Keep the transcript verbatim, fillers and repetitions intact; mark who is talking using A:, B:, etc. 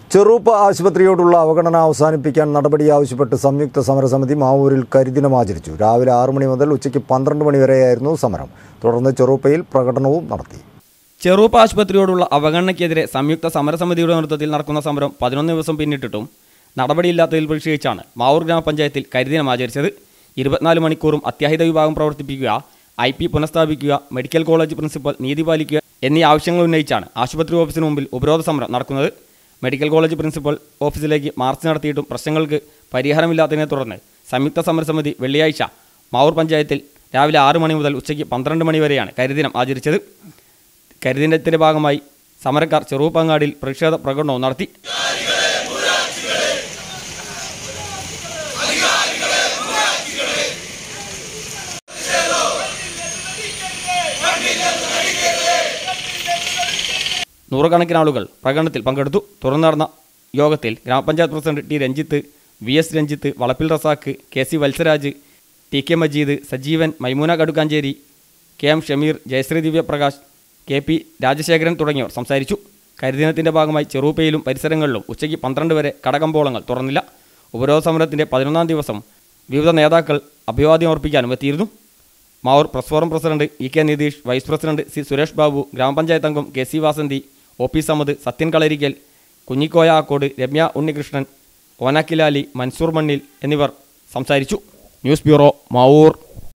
A: ചെറുപ്പ ആശുപത്രിയോടുള്ള അവഗണന അവസാനിപ്പിക്കാൻ നടപടി ആവശ്യപ്പെട്ട് സംയുക്ത സമരസമിതി മാവൂരിൽ കരിദിനം ആചരിച്ചു. രാവിലെ ആറ് മണി മുതൽ ഉച്ചയ്ക്ക് പന്ത്രണ്ട് മണി വരെയായിരുന്നു സമരം. തുടർന്ന് ചെറുപ്പയിൽ പ്രകടനവും നടത്തി.
B: ചെറുപ്പ ആശുപത്രിയോടുള്ള അവഗണനയ്ക്കെതിരെ സംയുക്ത സമരസമിതിയുടെ നേതൃത്വത്തിൽ നടക്കുന്ന സമരം പതിനൊന്ന് ദിവസം പിന്നിട്ടിട്ടും നടപടിയില്ലാത്തതിൽ പ്രതിഷേധിച്ചാണ് മാവൂർ ഗ്രാമപഞ്ചായത്തിൽ കരിദിനം ആചരിച്ചത്. ഇരുപത്തിനാല് മണിക്കൂറും അത്യാഹിത വിഭാഗം പ്രവർത്തിപ്പിക്കുക, ഐ പി പുനഃസ്ഥാപിക്കുക, മെഡിക്കൽ കോളേജ് പ്രിൻസിപ്പൽ നീതി പാലിക്കുക എന്നീ ആവശ്യങ്ങൾ ഉന്നയിച്ചാണ് ആശുപത്രി ഓഫീസിന് മുമ്പിൽ ഉപരോധ സമരം നടക്കുന്നത്. മെഡിക്കൽ കോളേജ് പ്രിൻസിപ്പൽ ഓഫീസിലേക്ക് മാർച്ച് നടത്തിയിട്ടും പ്രശ്നങ്ങൾക്ക് പരിഹാരമില്ലാത്തതിനെ തുടർന്ന് സംയുക്ത സമരസമിതി വെള്ളിയാഴ്ച മാവൂർ പഞ്ചായത്തിൽ രാവിലെ ആറ് മണി മുതൽ ഉച്ചയ്ക്ക് പന്ത്രണ്ട് മണി വരെയാണ് കരിദിനം ആചരിച്ചത്. കരിദിനത്തിൻ്റെ ഭാഗമായി സമരക്കാർ ചെറുപ്പങ്ങാടിയിൽ പ്രതിഷേധ പ്രകടനവും നടത്തി. നൂറുകണക്കിന് ആളുകൾ പ്രകടനത്തിൽ പങ്കെടുത്തു. തുടർന്ന് നടന്ന യോഗത്തിൽ ഗ്രാമപഞ്ചായത്ത് president T Ranjith, V S Ranjith, Valappil Razak, K C Valsaraj, T K Majeed, Sajeevan, Maimoona Kadukkancheri, K M Shameer, Jayasree Divyaprakash, K P Rajasekharan തുടങ്ങിയവർ സംസാരിച്ചു. കരിദിനത്തിൻ്റെ ഭാഗമായി ചെറുപ്പയിലും പരിസരങ്ങളിലും ഉച്ചയ്ക്ക് പന്ത്രണ്ട് വരെ കടകമ്പോളങ്ങൾ തുറന്നില്ല. ഉപരോധ സമരത്തിൻ്റെ പതിനൊന്നാം ദിവസം വിവിധ നേതാക്കൾ അഭിവാദ്യം അർപ്പിക്കാനും എത്തിയിരുന്നു. Mavoor press forum president E K Nitheesh, vice president C Suresh Babu, ഗ്രാമപഞ്ചായത്ത് അംഗം K C Vasanthi, O P Samad, Sathyan Kalarikkal, Kunhikoya Akkode, Ramya Unnikrishnan, ഓനാക്കിലാലി, മൻസൂർ മണ്ണിൽ എന്നിവർ സംസാരിച്ചു. News bureau, Mavoor.